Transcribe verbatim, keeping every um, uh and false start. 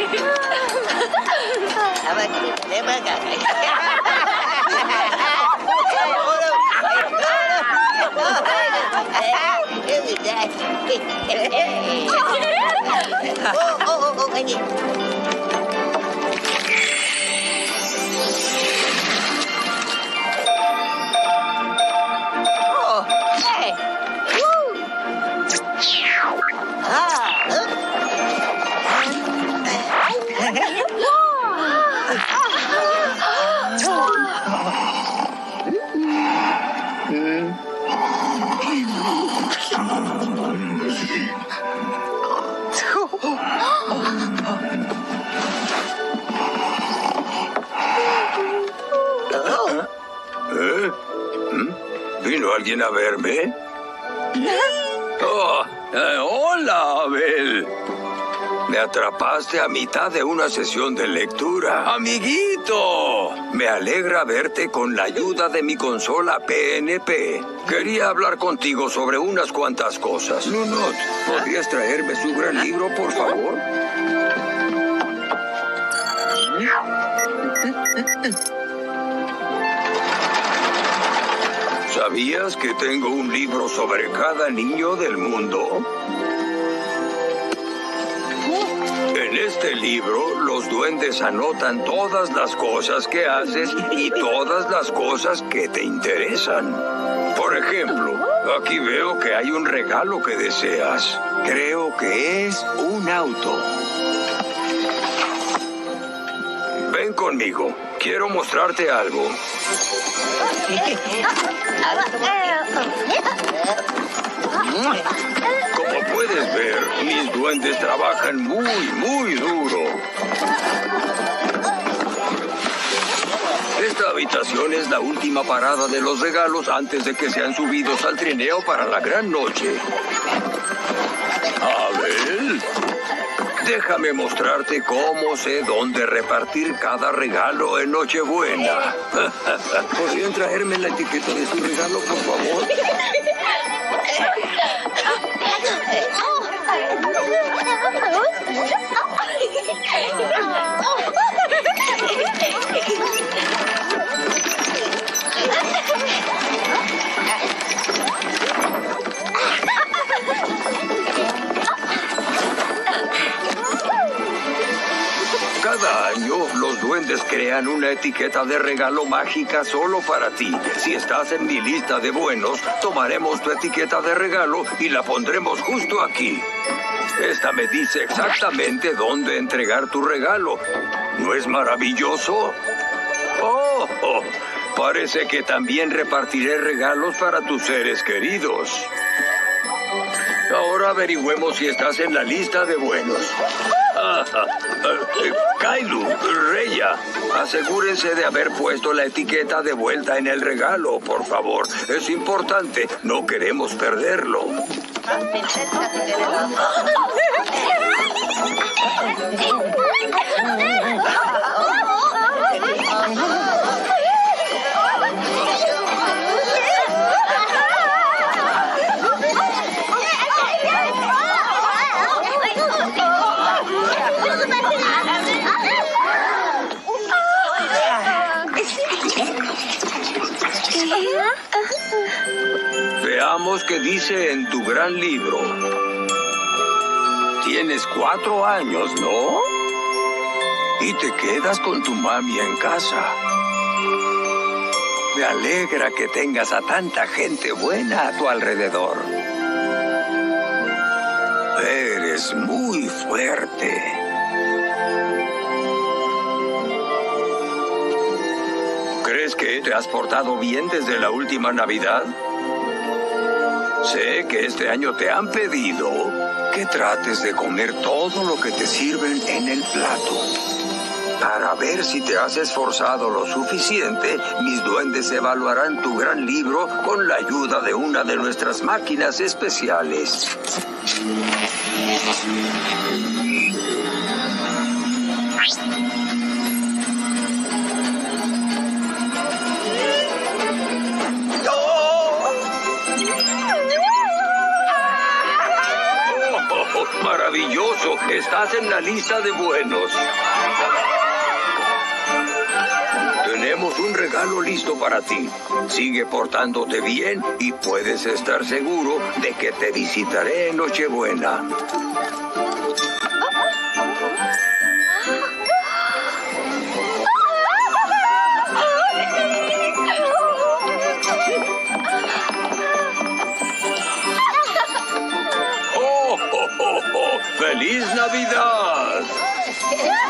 Oh, oh, oh, I need. Oh, hey. Woo. Ah. ¿Eh? ¿Vino alguien a verme? Oh, eh, hola, Abel. Me atrapaste a mitad de una sesión de lectura. ¡Amiguito! Me alegra verte con la ayuda de mi consola P N P. Quería hablar contigo sobre unas cuantas cosas. Nunot, ¿podrías traerme su gran libro, por favor? ¿Sabías que tengo un libro sobre cada niño del mundo? En este libro, los duendes anotan todas las cosas que haces y todas las cosas que te interesan. Por ejemplo, aquí veo que hay un regalo que deseas. Creo que es un auto. Ven conmigo. Quiero mostrarte algo. Como puedes ver, mis duendes trabajan muy, muy duro. Esta habitación es la última parada de los regalos antes de que sean subidos al trineo para la gran noche. Abel, déjame mostrarte cómo sé dónde repartir cada regalo en Nochebuena. ¿Podrían traerme la etiqueta de su regalo, por favor? Cada año, los duendes crean una etiqueta de regalo mágica solo para ti. Si estás en mi lista de buenos, tomaremos tu etiqueta de regalo y la pondremos justo aquí. Esta me dice exactamente dónde entregar tu regalo. ¿No es maravilloso? Oh, oh, parece que también repartiré regalos para tus seres queridos. Ahora averigüemos si estás en la lista de buenos. Ah, ah, eh, Kailu, Reya, asegúrense de haber puesto la etiqueta de vuelta en el regalo, por favor. Es importante, no queremos perderlo. Veamos qué dice en tu gran libro. Tienes cuatro años, ¿no? Y te quedas con tu mami en casa. Me alegra que tengas a tanta gente buena a tu alrededor. Eres muy fuerte. ¿Crees que te has portado bien desde la última Navidad? Sé que este año te han pedido que trates de comer todo lo que te sirven en el plato. Para ver si te has esforzado lo suficiente, mis duendes evaluarán tu gran libro con la ayuda de una de nuestras máquinas especiales. Maravilloso. Estás en la lista de buenos. Tenemos un regalo listo para ti. Sigue portándote bien y puedes estar seguro de que te visitaré en Nochebuena. ¡Oh, oh, oh, oh! ¡Feliz Navidad!